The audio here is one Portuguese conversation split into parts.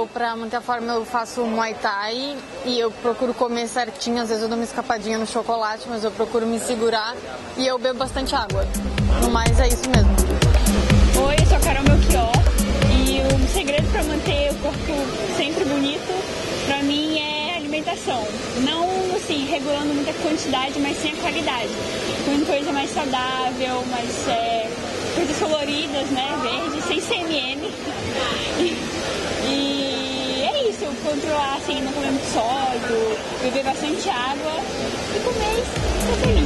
pra manter a forma, eu faço Muay Thai e eu procuro comer certinho. Às vezes eu dou uma escapadinha no chocolate, mas eu procuro me segurar e eu bebo bastante água. No mais, é isso mesmo. Oi, eu sou a Carol Melchior e o segredo para manter o corpo sempre bonito, para mim, é alimentação. Não, assim, regulando muita quantidade, mas sim a qualidade. Com coisa mais saudável, coisas coloridas, né, verde, sem CMM. E é isso, controlar, assim, não comer muito sódio, beber bastante água e comer e ser feliz.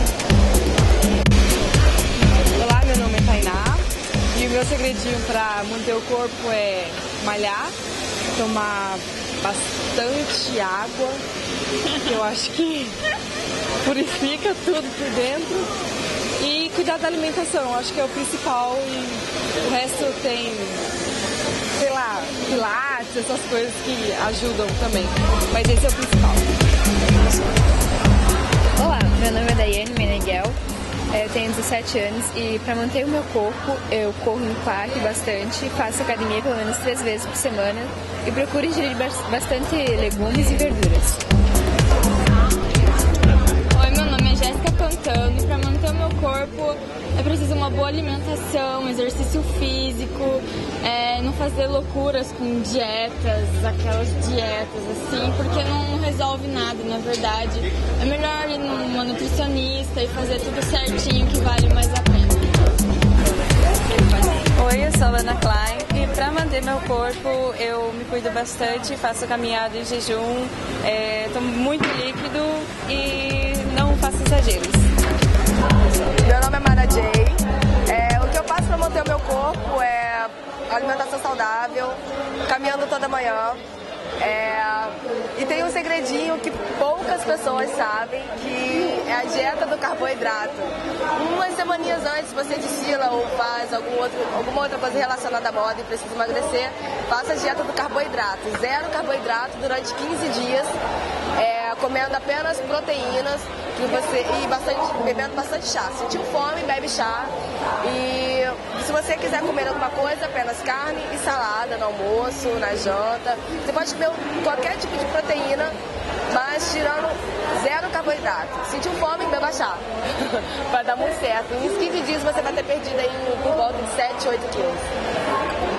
Olá, meu nome é Tainá e o meu segredinho para manter o corpo é malhar, tomar bastante água, que eu acho que purifica tudo por dentro, e cuidar da alimentação, acho que é o principal, e o resto tem, sei lá, pilates, essas coisas que ajudam também, mas esse é o principal. Olá, meu nome é Daiane Meneghel, eu tenho 17 anos e para manter o meu corpo eu corro no parque bastante, faço academia pelo menos 3 vezes por semana e procuro ingerir bastante legumes e verduras. Oi, meu nome é Jéssica Pantano e para manter o meu corpo é preciso uma boa alimentação, exercício físico, não fazer loucuras com dietas, aquelas dietas assim, porque não resolve nada, na verdade. É melhor ir numa nutricionista e fazer tudo certinho, que vale mais a pena. Oi, eu sou a Lana Klein e para manter meu corpo eu me cuido bastante, faço caminhada em jejum, tomo muito líquido e não faço exageros. Meu nome é Mara Jay. O que eu faço para manter o meu corpo é alimentação saudável, caminhando toda manhã. E tem um segredinho que poucas pessoas sabem, que é a dieta do carboidrato. Umas semaninhas antes você desfila ou faz alguma outra coisa relacionada à moda e precisa emagrecer, faça a dieta do carboidrato. 0 carboidrato durante 15 dias, comendo apenas proteínas e bebendo bastante chá. Sentiu fome, bebe chá. E se você quiser comer alguma coisa, apenas carne e salada no almoço, na janta. Você pode comer qualquer tipo de proteína, mas tirando 0 carboidrato. Sentiu fome, beba chá. Vai dar muito certo. Em uns 15 dias você vai ter perdido aí por volta de 7, 8 quilos.